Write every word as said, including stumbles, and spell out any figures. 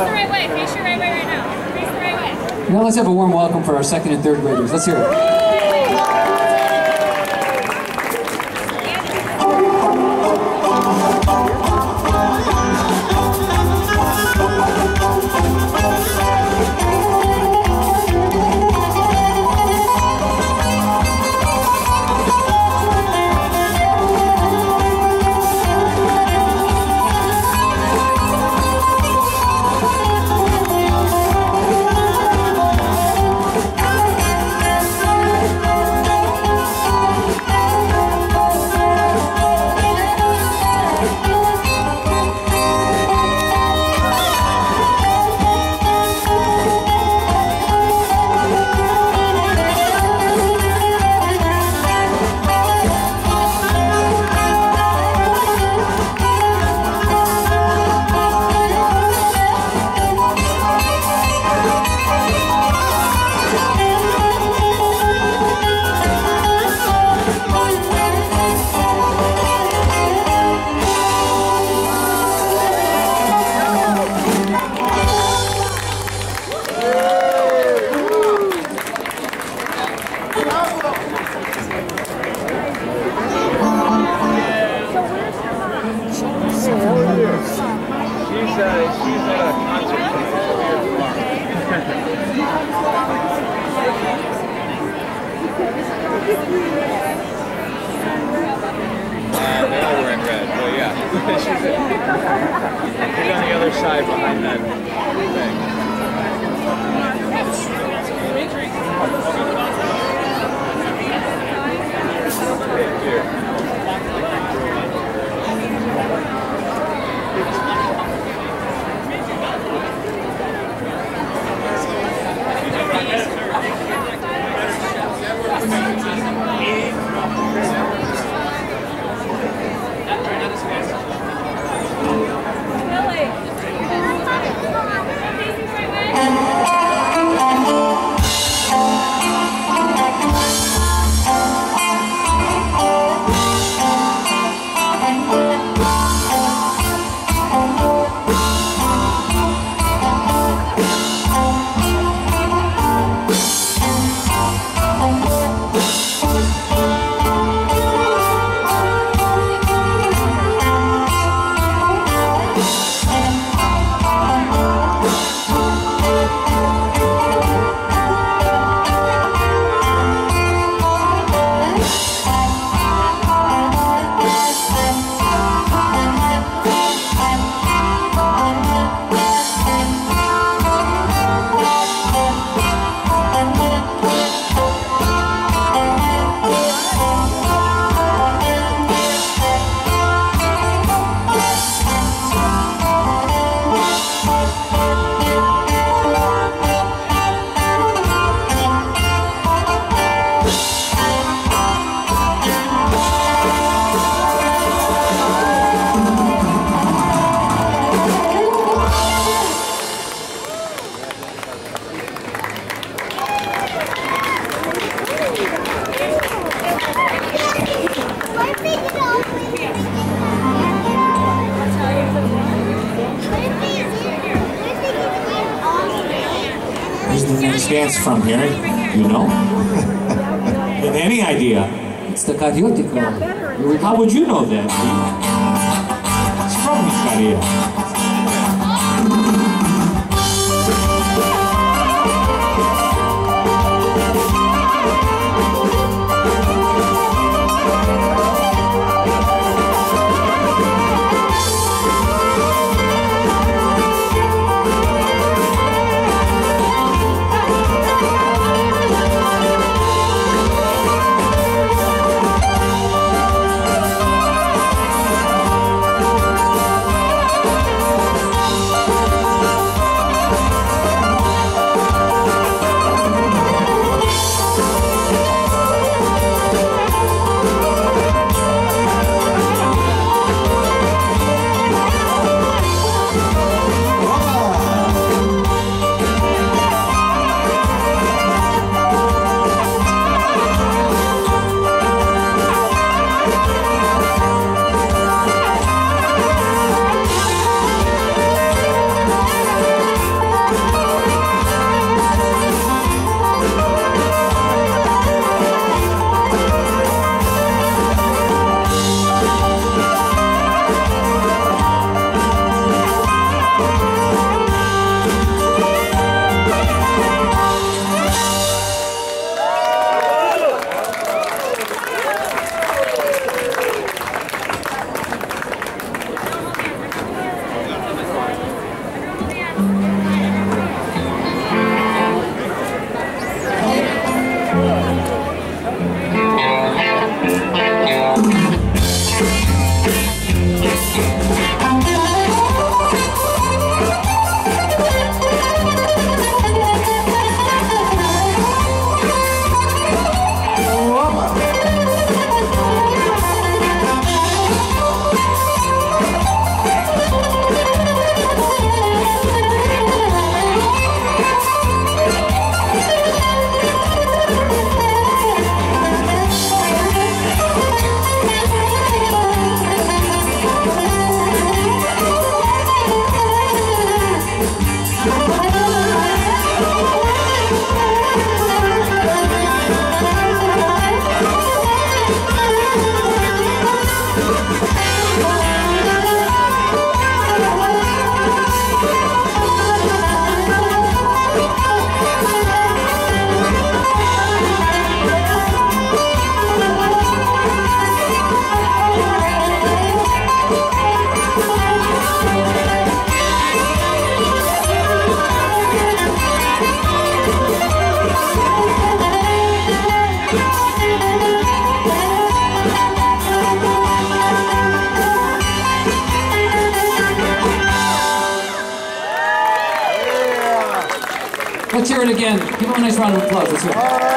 the right way. Face your right way right now. Face the right way. Now let's have a warm welcome for our second and third graders. Let's hear it. She's on the other side behind that thing. Here. Where's the next dance from here? You know? With any idea? It's the Cariotico. How would you know that? It's from Italia. We'll be right back. Let's hear it again. Give him a nice round of applause. Let's hear it.